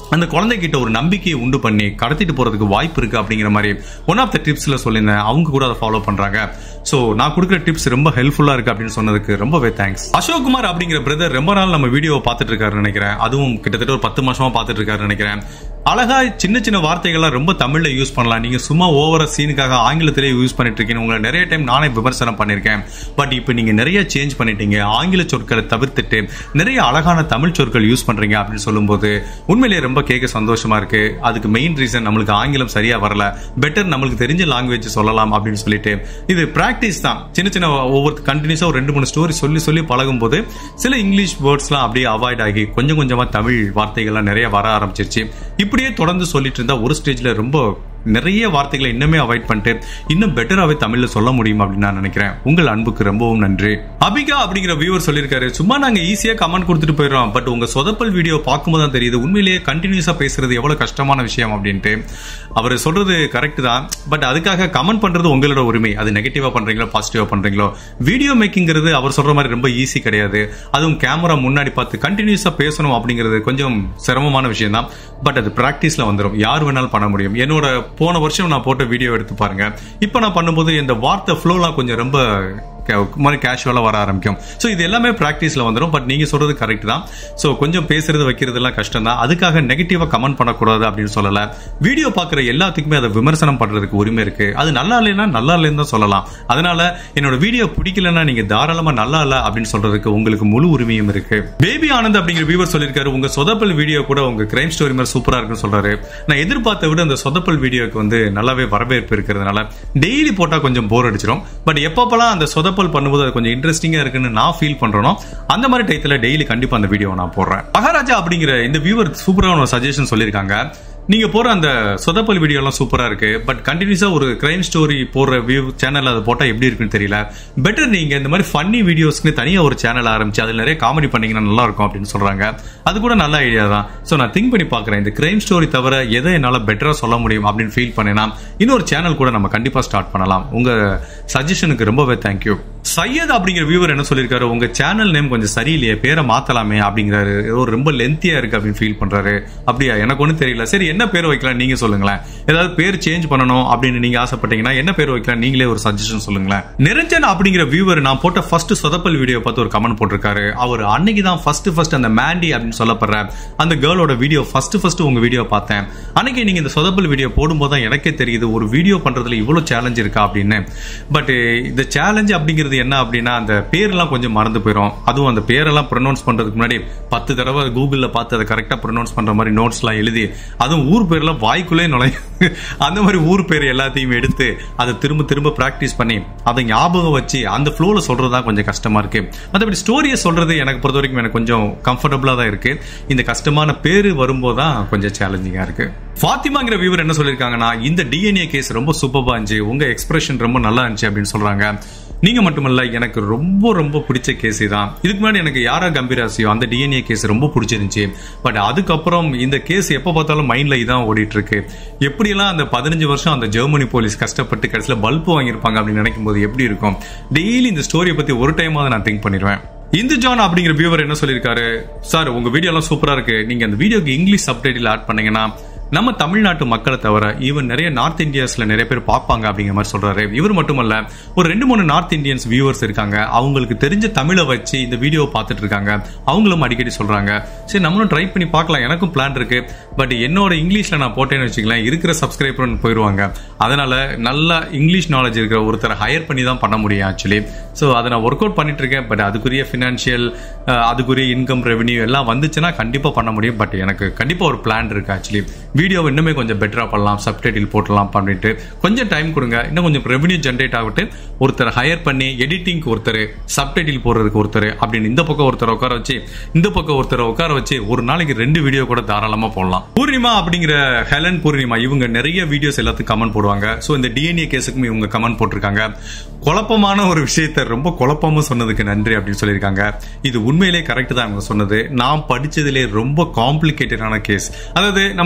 அந்த குழந்தைகிட்ட ஒரு நம்பிக்கையை உண்டு பண்ணி கடத்திட்டு போறதுக்கு வாய்ப்பு இருக்கு அப்படிங்கிற மாதிரி ஒன் ஆஃப் த டிப்ஸ்ல சொல்லியிருந்தேன். அவங்க கூட அதை ஃபாலோ பண்றாங்க. சோ நான் கொடுக்குற டிப்ஸ் ரொம்ப ஹெல்ப்ஃபுல்லா இருக்கு அப்படின்னு சொன்னதுக்கு ரொம்பவே தேங்க்ஸ். அசோக் குமார் அப்படிங்கிற பிரதர் ரொம்ப நாள் நம்ம வீடியோ பார்த்துட்டு இருக்காருன்னு நினைக்கிறேன். அதுவும் கிட்டத்தட்ட ஒரு பத்து மாசமா பார்த்துட்டு இருக்காருன்னு நினைக்கிறேன். அழகா சின்ன சின்ன வார்த்தைகள்லாம் ரொம்ப தமிழ்ல யூஸ் பண்ணலாம். நீங்க சும்மா ஓவரா சீனுக்காக ஆங்கிலத்திலே யூஸ் பண்ணிட்டு இருக்கீங்க. உங்களை நிறைய டைம் நானே விமர்சனம் பண்ணிருக்கேன். பட் இப்போ நீங்க நிறைய சேஞ்ச் பண்ணிட்டீங்க. ஆங்கில சொற்களை தவிர்த்துட்டு நிறைய அழகான தமிழ் சொற்கள் யூஸ் பண்றீங்க அப்படின்னு சொல்லும்போது உண்மையிலேயே ரொம்ப கேட்க சந்தோஷமா இருக்கு. அதுக்கு மெயின் ரீசன் நம்மளுக்கு ஆங்கிலம் சரியா வரல. பெட்டர் நம்மளுக்கு தெரிஞ்ச லாங்குவேஜ் சொல்லலாம் அப்படின்னு சொல்லிட்டு இது பிராக்டிஸ் தான். சின்ன சின்ன ஒவ்வொரு கண்டினியூஸா ஒரு ரெண்டு மூணு ஸ்டோரி சொல்லி சொல்லி பழகும் போது சில இங்கிலீஷ் வேர்ட்ஸ்லாம் அப்படியே அவாய்ட் ஆகி கொஞ்சம் கொஞ்சமா தமிழ் வார்த்தைகள்லாம் நிறைய வர ஆரம்பிச்சிருச்சு. இப்படியே தொடர்ந்து சொல்லிட்டு இருந்தா ஒரு ஸ்டேஜ்ல ரொம்ப நிறைய வார்த்தைகளை இன்னுமே அவாய்ட் பண்ணிட்டு இன்னும் பெட்டராவே தமிழ்ல சொல்ல முடியும் அப்படின்னு நான் நினைக்கிறேன். உங்கள் அன்புக்கு ரொம்பவும் நன்றி. அபிகா அப்படிங்கிற வியூவர் சொல்லியிருக்காரு, சும்மா நாங்க ஈஸியா கமெண்ட் கொடுத்துட்டு போயிடுறோம். பட் உங்க சொதப்பல் வீடியோ பார்க்கும்போது தான் தெரியுது உண்மையிலேயே கண்டினியூஸா பேசுறது எவ்வளவு கஷ்டமான விஷயம் அப்படின்ட்டு. அவர் சொல்றது கரெக்ட் தான். பட் அதுக்காக கமெண்ட் பண்றது உங்களோட உரிமை. அது நெகட்டிவா பண்றீங்களோ பாசிட்டிவா பண்றீங்களோ, வீடியோ மேக்கிங்கிறது அவர் சொல்ற மாதிரி ரொம்ப ஈஸி கிடையாது. அதுவும் கேமரா முன்னாடி பார்த்து கண்டினியூஸா பேசணும் அப்படிங்கிறது கொஞ்சம் சிரமமான விஷயம் தான். பட் அது பிராக்டிஸ்ல வந்துடும். யார் வேணாலும் பண்ண முடியும். என்னோட போன வருஷம் நான் போட்ட வீடியோ எடுத்து பாருங்க. இப்ப நான் பண்ணும்போது இந்த வார்த்தை ஃப்ளோலாம் கொஞ்சம் ரொம்ப மாதிரி கேஷுவலா வர ஆரம்பிக்கும். சோ இது எல்லாமே பிராக்டிஸ்ல வந்துடும். பட் நீங்க சொல்றது கரெக்ட் தான். சோ கொஞ்சம் பேசுறது வைக்கிறது எல்லாம் கஷ்டம் தான். அதுக்காக நெகட்டிவா கமெண்ட் பண்ணக்கூடாது அப்படின்னு சொல்லல. வீடியோ பாக்குற எல்லாத்துக்குமே அதை விமர்சனம் பண்றதுக்கு உரிமை இருக்கு. அது நல்லா இல்லைன்னா நல்லா இல்லைன்னு தான் சொல்லலாம். அதனால என்னோட வீடியோ பிடிக்கலன்னா நீங்க தாராளமா நல்லா இல்ல அப்படின்னு சொல்றதுக்கு உங்களுக்கு முழு உரிமையும் இருக்கு. பேபி ஆனந்த் அப்படிங்கிற வியூவர் சொல்லியிருக்காரு, உங்க சொதப்பல் வீடியோ கூட உங்க கிரைம் ஸ்டோரி மாதிரி சூப்பரா இருக்குன்னு சொல்றாரு. நான் எதிர்பார்த்த விட அந்த சொதப்பல் வீடியோக்கு வந்து நல்லாவே வரவேற்பு இருக்கிறதுனால டெய்லி போட்டா கொஞ்சம் போர் அடிச்சிடும். பட் எப்பப்பெல்லாம் அந்த சொத பண்ணும்போது அது கொஞ்சம் இன்ட்ரெஸ்டிங்கா இருக்குன்னு நான் ஃபீல் பண்றேனோ அந்த மாதிரி டைத்துல டெய்லி கண்டிப்பா அந்த வீடியோ நான் போடுறேன். மகாராஜா அப்படிங்கிற இந்த வியூவர் சூப்பரான சஜஷன் சொல்லியிருக்காங்க. நீங்க போற அந்த சொதப்பல் வீடியோ எல்லாம் சூப்பரா இருக்கு. பட் கண்டினியூஸா ஒரு கிரைம் ஸ்டோரி போடுற வியூ சேனல் அது போட்டா எப்படி இருக்குன்னு தெரியல. பெட்டர் நீங்க இந்த மாதிரி ஃபன்னி வீடியோஸ்க்கு தனியா ஒரு சேனல் ஆரம்பிச்சு அதுல நிறைய காமெடி பண்ணீங்கன்னா நல்லா இருக்கும் அப்படின்னு சொல்றாங்க. அது கூட நல்ல ஐடியா தான். சோ நான் திங்க் பண்ணி பாக்குறேன். இந்த கிரைம் ஸ்டோரி தவிர எதை என்னால பெட்டரா சொல்ல முடியும் அப்படின்னு ஃபீல் பண்ணேன்னா இன்னொரு சேனல் கூட நம்ம கண்டிப்பா ஸ்டார்ட் பண்ணலாம். உங்க சஜஷனுக்கு ரொம்பவே தேங்க்யூ. சையத் அப்படிங்கிற வியூவர் என்ன சொல்லியிருக்காரு, உங்க சேனல் நேம் கொஞ்சம் சரியில்லையே, பேரை மாத்தலாமே அப்படிங்கிறாரு. ஒரு ரொம்ப லென்த்தியா இருக்கு அப்படின்னு ஃபீல் பண்றாரு. அப்படியா, எனக்கு ஒன்னும் தெரியல. சரி, என்ன பேர் வைக்கலாம் நீங்க சொல்லுங்களேன். ஏதாவது பேர் சேஞ்ச் பண்ணணும் அப்படின்னு நீங்க ஆசைப்பட்டீங்கன்னா என்ன பேர் வைக்கலாம் நீங்களே ஒரு சஜஷன் சொல்லுங்களேன். நிரஞ்சன் அப்படிங்கிற வியூவர் நான் போட்ட ஃபர்ஸ்ட் சொதப்பல் வீடியோ பார்த்து ஒரு கமெண்ட் போட்டிருக்காரு. அவர் அன்னைக்கு தான் ஃபர்ஸ்ட் ஃபர்ஸ்ட் அந்த மேண்டி அப்படின்னு சொல்லப்படுற அந்த கேர்ளோட வீடியோ ஃபர்ஸ்ட் ஃபர்ஸ்ட் உங்க வீடியோ பார்த்தேன். அன்னைக்கு நீங்க இந்த சொதப்பல் வீடியோ போடும்போது தான் எனக்கே தெரியுது ஒரு வீடியோ பண்றதுல இவ்வளவு சேலஞ்ச் இருக்கா அப்படின்னு. பட் இந்த சேலஞ்ச் அப்படிங்கிறது என்ன அப்படின்னா அந்த பேரெல்லாம் கொஞ்சம் மறந்து போயிடும். அதுவும் அந்த பேரெல்லாம் ப்ரொனவுன்ஸ் பண்றதுக்கு முன்னாடி பத்து தடவை கூகுள்ல பார்த்து அதை கரெக்டா ப்ரொனவுன்ஸ் பண்ற மாதிரி நோட்ஸ் எல்லாம் எழுதி அதுவும் ஊர் பேர்லாம் வாய்க்குள்ளே நுழையும். அந்த மாதிரி ஊர் பேர் எல்லாத்தையும் எடுத்து அதை திரும்ப திரும்ப பிராக்டிஸ் பண்ணி அதை ஞாபகம் வச்சு அந்த ஃப்ளோல சொல்றதுதான் கொஞ்சம் கஷ்டமா இருக்கு. மற்றபடி ஸ்டோரியை சொல்றது எனக்கு பொறுத்த வரைக்கும் எனக்கு கொஞ்சம் கம்ஃபர்டபுளா தான் இருக்கு. இந்த கஷ்டமான பேரு வரும்போது தான் கொஞ்சம் சேலஞ்சிங்கா இருக்கு. ஃபாத்திமாங்கிற வியூவர் என்ன சொல்லியிருக்காங்கன்னா, இந்த டிஎன்ஏ கேஸ் ரொம்ப சூப்பரா இருந்துச்சு, உங்க எக்ஸ்பிரஷன் ரொம்ப நல்லா இருந்துச்சு அப்படின்னு சொல்றாங்க. நீங்க மட்டுமல்ல, எனக்கு ரொம்ப ரொம்ப பிடிச்ச கேஸ் தான். இதுக்கு முன்னாடி எனக்கு யாரா கம்பீராசியோ அந்த டிஎன்ஏ கேஸ் ரொம்ப பிடிச்சிருந்துச்சு. பட் அதுக்கப்புறம் இந்த கேஸ் எப்ப பார்த்தாலும் மைண்ட்ல இதான் ஓடிட்டு இருக்கு. எப்படியெல்லாம் அந்த பதினஞ்சு வருஷம் அந்த ஜெர்மனி போலீஸ் கஷ்டப்பட்டு கடைசியில பல்ப் வாங்கியிருப்பாங்க அப்படின்னு நினைக்கும் போது எப்படி இருக்கும். டெய்லி இந்த ஸ்டோரியை பத்தி ஒரு டைமாவது நான் திங்க் பண்ணிடுவேன். இந்து ஜான் அப்படிங்கிற வியூவர் என்ன சொல்லியிருக்காரு, சார் உங்க வீடியோ எல்லாம் சூப்பரா இருக்கு, நீங்க அந்த வீடியோக்கு இங்கிலீஷ் சப்டைட்டில் ஆட் பண்ணீங்கன்னா நம்ம தமிழ்நாட்டு மக்களை தவிர ஈவன் நிறைய நார்த் இந்தியாஸ்ல நிறைய பேர் பார்ப்பாங்க அப்படிங்கிற மாதிரி சொல்றாரு. இவர் மட்டுமல்ல, ஒரு ரெண்டு மூணு நார்த் இந்தியன்ஸ் வியூவர்ஸ் இருக்காங்க. அவங்களுக்கு தெரிஞ்ச தமிழை வச்சு இந்த வீடியோ பார்த்துட்டு இருக்காங்க. அவங்களும் அடிக்கடி சொல்றாங்க, சரி நம்மளும் ட்ரை பண்ணி பார்க்கலாம், எனக்கும் பிளான் இருக்கு. பட் என்னோட இங்கிலீஷ்ல நான் போட்டேன்னு வச்சுக்கலாம் இருக்கிற சப்ஸ்கிரைபர் போயிடுவாங்க. அதனால நல்லா இங்கிலீஷ் நாலேஜ் இருக்கிற ஒருத்தரை ஹையர் பண்ணி தான் பண்ண முடியும் ஆக்சுவலி. ஸோ அதை நான் ஒர்க் அவுட் பண்ணிட்டு இருக்கேன். பட் அதுக்குரிய ஃபினான்ஷியல் அதுக்குரிய இன்கம் ரெவன்யூ எல்லாம் வந்துச்சுன்னா கண்டிப்பா பண்ண முடியும். பட் எனக்கு கண்டிப்பா ஒரு பிளான் இருக்கு ஆக்சுவலி. வீடியோ இன்னுமே கொஞ்சம் பெட்டரா பண்ணலாம், சப்டைட்டில் போட்டலாம் பண்ணிட்டு கொஞ்சம் டைம் கொடுங்க. இன்னும் கொஞ்சம் ரெவன்யூ ஜென்ரேட் ஆகிட்டு ஒருத்தர் ஹையர் பண்ணி எடிட்டிங்க்கு ஒருத்தர், சப்டைட்டில் போடுறதுக்கு ஒருத்தர் அப்படின்னு இந்த பக்கம் ஒருத்தர் உட்கார வச்சு இந்த பக்கம் ஒருத்தர் உட்கார வச்சு ஒரு நாளைக்கு ரெண்டு வீடியோ கூட தாராளமா போடலாம். பூர்ணிமா அப்படிங்கிற ஹெலன் பூர்ணிமா இவங்க நிறைய வீடியோஸ் எல்லாத்துக்கும் கமெண்ட் போடுவாங்க. ஸோ இந்த டிஎன்ஏ கேஸுக்கும் இவங்க கமெண்ட் போட்டிருக்காங்க. குழப்பமான ஒரு விஷயத்த ரொம்ப குழப்பமா சொன்னதுக்கு நன்றி அப்படின்னு சொல்லியிருக்காங்க. இது உண்மையிலே கரெக்ட் தான் அவங்க சொன்னது. நான் படிச்சதுலே ரொம்ப காம்ப்ளிகேட்டடான கேஸ். அதாவது நம்ம எல்லாத்துலயும்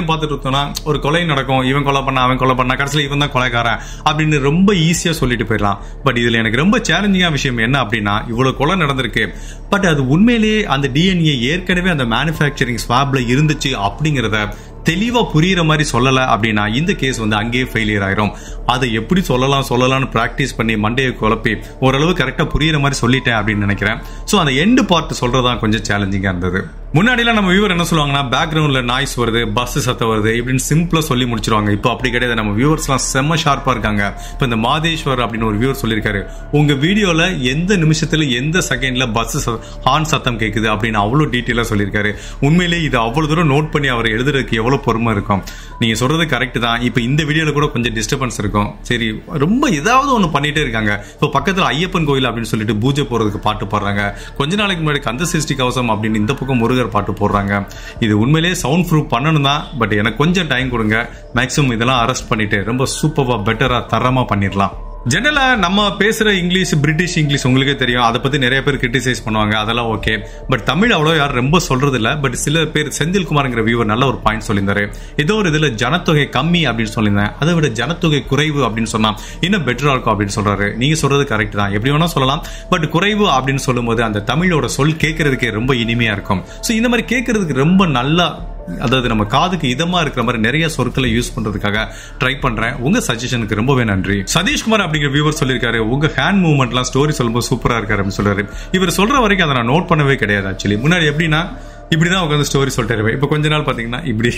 சீரியல் பார்த்துட்டு இருக்கோம்னா ஒரு கொலை நடக்கும், இவன் கொலை பண்ணா அவன் கொலை பண்ணா கடைசியில் இவன் தான் கொலைக்காரன் அப்படின்னு ரொம்ப ஈஸியா சொல்லிட்டு போயிடலாம். பட் இதுல எனக்கு ரொம்ப சேலஞ்சிங்கான விஷயம் என்ன அப்படின்னா, இவ்வளவு கொலை நடந்திருக்கு, பட் அது உண்மையிலேயே அந்த டிஎன்ஏ ஏற்கனவே அந்த மேனுஃபேக்சரிங் ஸ்வாப்ல இருந்துச்சு அப்படிங்கறத தெளிவா புரியுற மாதிரி சொல்லல அப்படின்னா இந்த கேஸ் வந்து அங்கேயே ஃபெயிலியர் ஆயிரும். அதை எப்படி சொல்லலாம் சொல்லலாம்னு பிராக்டிஸ் பண்ணி மண்டையை குழப்பி ஓரளவு கரெக்டா புரியுற மாதிரி சொல்லிட்டேன் அப்படின்னு நினைக்கிறேன். சோ அந்த எண்டு பார்ட் சொல்றதா கொஞ்சம் சேலஞ்சிங்கா இருந்தது. முன்னாடிலாம் நம்ம வியூவர் என்ன சொல்லுவாங்கன்னா, பேக்ரவுண்ட்ல நாய்ஸ் வருது, பஸ் சத்தம் வருது இப்படின்னு சிம்பிளா சொல்லி முடிச்சிருவாங்க. இப்போ அப்படி கிடையாது. நம்ம வியூவர்ஸ் எல்லாம் செம்ம ஷார்ப்பா இருக்காங்க. இப்போ இந்த மாதேஸ்வர் அப்படின்னு ஒரு வியூவர் சொல்லியிருக்காரு, உங்க வீடியோல எந்த நிமிஷத்துல எந்த செகண்ட்ல பஸ் ஹார்ன் சத்தம் கேக்குது அப்படின்னு அவ்வளவு டீட்டெயிலா சொல்லியிருக்காரு. உண்மையிலேயே இது அவ்வளவு தூரம் நோட் பண்ணி அவர் எழுதுறதுக்கு எவ்வளவு பொறுமை இருக்கும். நீங்க சொல்றது கரெக்ட் தான். இப்ப இந்த வீடியோல கூட கொஞ்சம் டிஸ்டர்பன்ஸ் இருக்கும். சரி, ரொம்ப ஏதாவது ஒண்ணு பண்ணிட்டே இருக்காங்க. இப்போ பக்கத்துல ஐயப்பன் கோயில் அப்படின்னு சொல்லிட்டு பூஜை போறதுக்கு பாட்டு பாடுறாங்க. கொஞ்ச நாளைக்கு முன்னாடி கந்த சிருஷ்டி கவசம் அப்படின்னு இந்த பக்கம் முருகர் பாட்டு போடுறாங்க. இது உண்மையிலேயே சவுண்ட் ப்ரூஃப் பண்ணணும் தான். பட் எனக்கு கொஞ்சம் டைம் கொடுங்க. மேக்ஸிமம் இதெல்லாம் அரெஸ்ட் பண்ணிட்டு ரொம்ப சூப்பரா பெட்டரா தரமா பண்ணிடலாம். ஜெனரலா நம்ம பேசுற இங்கிலீஷ் பிரிட்டிஷ் இங்கிலீஷ் உங்களுக்கே தெரியும். அதை பத்தி நிறைய பேர் கிரிட்டிசைஸ் பண்ணுவாங்க, அதெல்லாம் ஓகே. பட் தமிழ் அவ்வளோ யாரும் ரொம்ப சொல்றது இல்ல. பட் சில பேர் செந்தில்குமார்ங்கிற வியூவர் நல்ல ஒரு பாயிண்ட் சொல்லியிருந்தாரு. ஏதோ ஒரு இதுல ஜனத்தொகை கம்மி அப்படின்னு சொல்லியிருந்தேன், அதை விட ஜனத்தொகை குறைவு அப்படின்னு சொன்னா இன்னும் பெட்டரா இருக்கும் அப்படின்னு சொல்றாரு. நீங்க சொல்றது கரெக்ட் தான், எப்படி வேணா சொல்லலாம். பட் குறைவு அப்படின்னு சொல்லும் போது அந்த தமிழோட சொல் கேட்கறதுக்கே ரொம்ப இனிமையா இருக்கும். சோ இந்த மாதிரி கேட்கறதுக்கு ரொம்ப நல்லா, அதாவது நம்ம காதுக்கு இதமா இருக்கிற மாதிரி நிறைய சொற்களை யூஸ் பண்றதுக்காக ட்ரை பண்றேன். உங்க சஜஷனுக்கு ரொம்பவே நன்றி. சதீஷ்குமார் அப்படிங்கிற வியூவர் சொல்லியிருக்காரு, உங்க ஹேண்ட் மூவ்மெண்ட் எல்லாம் ஸ்டோரி சொல்லும்போது சூப்பரா இருக்காரு அப்படின்னு சொல்றாரு. இவர் சொல்ற வரைக்கும் அதை நான் நோட் பண்ணவே கிடையாது. ஆக்சுவலி முன்னாடி எப்படின்னா இப்படிதான் உட்காந்து ஸ்டோரி சொல்லிட்டு இருப்பேன். இப்ப கொஞ்ச நாள் பாத்தீங்கன்னா இப்படி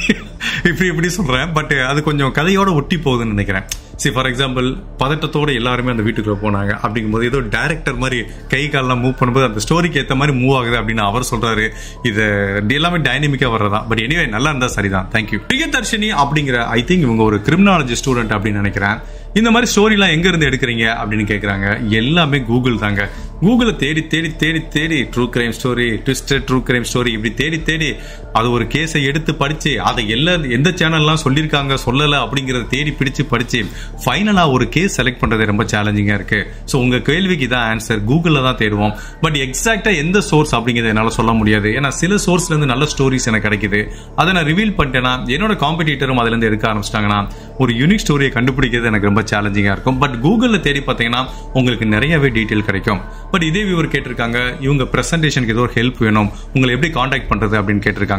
இப்படி இப்படி சொல்றேன். பட் அது கொஞ்சம் கதையோட ஒட்டி போகுதுன்னு நினைக்கிறேன். சி ஃபார் எக்ஸாம்பிள், பதட்டத்தோட எல்லாருமே அந்த வீட்டுக்குள்ள போனாங்க அப்படிங்கும்போது ஏதோ டைரக்டர் மாதிரி கை காலெல்லாம் மூவ் பண்ணும்போது அந்த ஸ்டோரிக்கு ஏற்ற மாதிரி மூவ் ஆகுது அப்படின்னு அவர் சொல்றாரு. இது எல்லாமே டைனமிக்கா வர்றதா. பட் எனிவே நல்லா இருந்தா சரிதான். தேங்க்யூ. பிரியதர்ஷினி அப்படிங்கிற ஐ திங்க் இவங்க ஒரு கிரிமினாலஜி ஸ்டூடெண்ட் அப்படின்னு நினைக்கிறேன். இந்த மாதிரி ஸ்டோரி எல்லாம் எங்க இருந்து எடுக்கிறீங்க அப்படின்னு கேக்குறாங்க. எல்லாமே கூகுள் தாங்க. கூகுளை தேடி தேடி தேடி தேடி true crime story, twisted true crime story இப்படி தேடி தேடி அது ஒரு கேஸை எடுத்து படிச்சு அதை எல்லா எந்த சேனல்லாம் சொல்லியிருக்காங்க சொல்லல அப்படிங்கறத தேடி பிடிச்சு படிச்சு ஃபைனலா ஒரு கேஸ் செலக்ட் பண்றது ரொம்ப சேலஞ்சிங்கா இருக்கு. சோ உங்க கேள்விக்கு தான் ஆன்சர் கூகுள்ல தான் தேடுவோம். பட் எக்ஸாக்டா எந்த சோர்ஸ் அப்படிங்கறத என்னால சொல்ல முடியாது. ஏன்னா சில சோர்ஸ்ல இருந்து நல்ல ஸ்டோரிஸ் எனக்கு கிடைக்குது. அதை நான் ரிவீல் பண்ணிட்டேன்னா என்னோட காம்படிட்டரும் அதுல இருந்து எடுக்க ஆரம்பிச்சிட்டாங்கன்னா ஒரு யூனிக் ஸ்டோரியை கண்டுபிடிக்கிறது எனக்கு ரொம்ப சேலஞ்சிங்கா இருக்கும். பட் கூகுள்ல தேடி பார்த்தீங்கன்னா உங்களுக்கு நிறையவே டீடைல் கிடைக்கும். பட் இதே வியூவர் கேட்டிருக்காங்க, இவங்க பிரசன்டேஷனுக்கு ஏதோ ஒரு ஹெல்ப் வேணும், உங்களை எப்படி காண்டாக்ட் பண்றது அப்படின்னு கேட்டிருக்காங்க.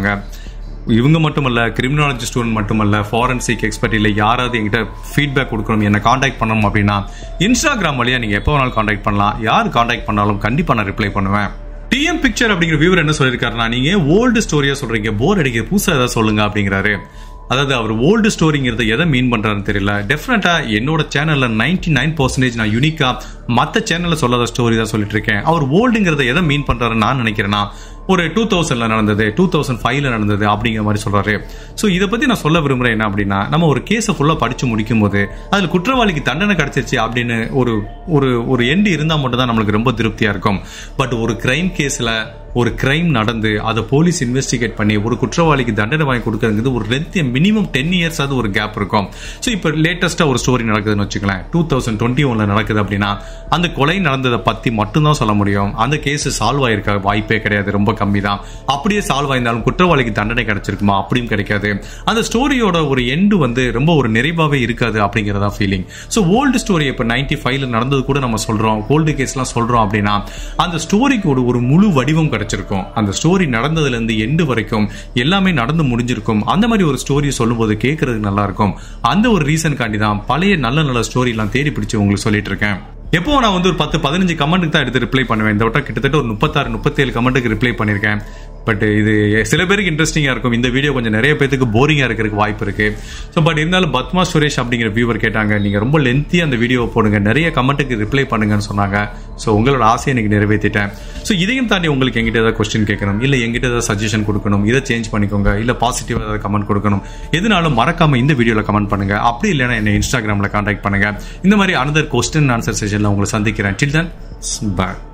இவங்க மட்டுமல்ல, கிரிமினாலஜி ஸ்டூடெண்ட் மட்டுமல்ல, ஃபாரன்சிக் எக்ஸ்பர்ட் இல்ல யாராவது என்கிட்ட ஃபீட்பேக் கொடுக்கணும், என்ன காண்டாக்ட் பண்ணணும் அப்படின்னா இன்ஸ்டாகிராம் வழியா நீங்க எப்போ வேணாலும் காண்டாக்ட் பண்ணலாம். யார் காண்டாக்ட் பண்ணாலும் கண்டிப்பா நான் ரிப்ளை பண்ணுவேன். டிஎம் பிக்சர் அப்படிங்கிற வியூவர் என்ன சொல்லியிருக்காருன்னா, நீங்க ஓல்டு ஸ்டோரியா சொல்றீங்க, போர் அடிக்க புதுசா ஏதாவது சொல்லுங்க அப்படிங்கிறாரு. அதாவது அவர் ஓல்டு ஸ்டோரிங்கிறத எதை மீன் பண்றாருன்னு தெரியல. டெஃபினட்டா என்னோட சேனல்ல நைன்டி நைன் பர்சன்டேஜ் நான் யூனிக்கா மற்ற சேனல்ல சொல்லாத ஸ்டோரி தான் சொல்லிட்டு இருக்கேன். அவர் ஓல்டுங்கிறத எதை மீன் பண்றாருன்னு நான் நினைக்கிறேன்னா, ஒரு டூ தௌசண்ட்ல நடந்தது, டூ தௌசண்ட் ஃபைவ்ல நடந்தது அப்படிங்கிற மாதிரி சொல்றாரு. சோ இதை பத்தி நான் சொல்ல விரும்புறேன் என்ன அப்படின்னா, நம்ம ஒரு கேஸை ஃபுல்லா படிச்சு முடிக்கும் போது அதுல குற்றவாளிக்கு தண்டனை கிடைச்சிருச்சு அப்படின்னு ஒரு ஒரு ஒரு எண்டு இருந்தா மட்டும் தான் நம்மளுக்கு ரொம்ப திருப்தியா இருக்கும். பட் ஒரு கிரைம் கேஸ்ல ஒரு கிரைம் நடந்து அதை போலீஸ் இன்வெஸ்டிகேட் பண்ணி ஒரு குற்றவாளிக்கு தண்டனை வாங்கி கொடுக்கறது ஒரு லென்த் மினிமம் டென் இயர்ஸ் அது ஒரு கேப் இருக்கும். ஸோ இப்போ லேட்டஸ்டா ஒரு ஸ்டோரி நடக்குதுன்னு வச்சுக்கலாம், டூ தௌசண்ட் டுவெண்ட்டி ஒன்ல நடக்குது அப்படின்னா அந்த கொலை நடந்ததை பத்தி மட்டும்தான் சொல்ல முடியும். அந்த கேஸ் சால்வ் ஆயிருக்க வாய்ப்பே கிடையாது, ரொம்ப கம்மி தான். அப்படியே சால்வ் ஆயிருந்தாலும் குற்றவாளிக்கு தண்டனை கிடைச்சிருக்குமா அப்படியும் கிடைக்காது. அந்த ஸ்டோரியோட ஒரு எண்டு வந்து ரொம்ப ஒரு நிறைவாவே இருக்காது அப்படிங்கறதா ஃபீலிங். ஸோ ஓல்டு ஸ்டோரி இப்போ நைன்டி ஃபைவ்ல நடந்தது கூட நம்ம சொல்றோம், ஓல்டு கேஸ் எல்லாம் சொல்றோம் அப்படின்னா அந்த ஸ்டோரிக்கு ஒரு ஒரு முழு வடிவம் கிடைச்சிருக்கும். அந்த ஸ்டோரி நடந்ததுல இருந்து எண்டு வரைக்கும் எல்லாமே நடந்து முடிஞ்சிருக்கும். அந்த மாதிரி ஒரு ஸ்டோரி சொல்லும் போது கேட்கறதுக்கு நல்லா இருக்கும். அந்த ஒரு ரீசன் காண்டி தான் பழைய நல்ல நல்ல ஸ்டோரி எல்லாம் தேடி பிடிச்சு உங்களுக்கு சொல்லிட்டு இருக்கேன். எப்போ நான் வந்து ஒரு பத்து பதினஞ்சு கமெண்ட்டுக்கு தான் எடுத்து ரிப்ளை பண்ணுவேன். இந்த வட்டம் கிட்டத்தட்ட ஒரு முப்பத்தாறு முப்பத்தேழு கமெண்ட்டுக்கு ரிப்ளை பண்ணிருக்கேன். பட் இது சில பேருக்கு இன்ட்ரெஸ்டிங்கா இருக்கும், இந்த வீடியோ கொஞ்சம் நிறைய பேருக்கு போரிங்கா இருக்கிறதுக்கு வாய்ப்பு இருக்கு. ஸோ பட் இருந்தாலும் பத்மா சுரேஷ் அப்படிங்கிற வியூவர் கேட்டாங்க, நீங்க ரொம்ப லென்த்தியா அந்த வீடியோ போடுங்க, நிறைய கமெண்ட்டுக்கு ரிப்ளை பண்ணுங்கன்னு சொன்னாங்க. ஸோ உங்களோட ஆசையை எனக்கு நிறைவேற்றிட்டேன். ஸோ இதையும் தாண்டி உங்களுக்கு எங்கிட்ட ஏதாவது கொஸ்டின் கேட்கணும், இல்லை எங்கிட்ட ஏதாவது சஜஷன் கொடுக்கணும், இதை சேஞ்ச் பண்ணிக்கோங்க, இல்லை பாசிட்டிவ் ஏதாவது கமெண்ட் கொடுக்கணும், எதுனாலும் மறக்காம இந்த வீடியோவில் கமெண்ட் பண்ணுங்க. அப்படி இல்லைன்னா என்ன இன்ஸ்டாகிராமில் கான்டாக்ட் பண்ணுங்க. இந்த மாதிரி அனதர் கொஸ்டின் ஆன்சர் செஷன்ல உங்களை சந்திக்கிறேன். Till then, by.